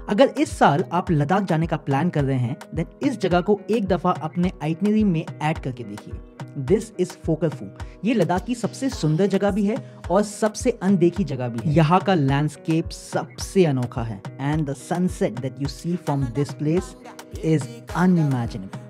अगर इस साल आप लद्दाख जाने का प्लान कर रहे हैं देन इस जगह को एक दफ़ा अपने आइटनरी में ऐड करके देखिए। दिस इज फोकल फू। ये लद्दाख की सबसे सुंदर जगह भी है और सबसे अनदेखी जगह भी है। यहाँ का लैंडस्केप सबसे अनोखा है and the sunset that you see from this place is unimaginable.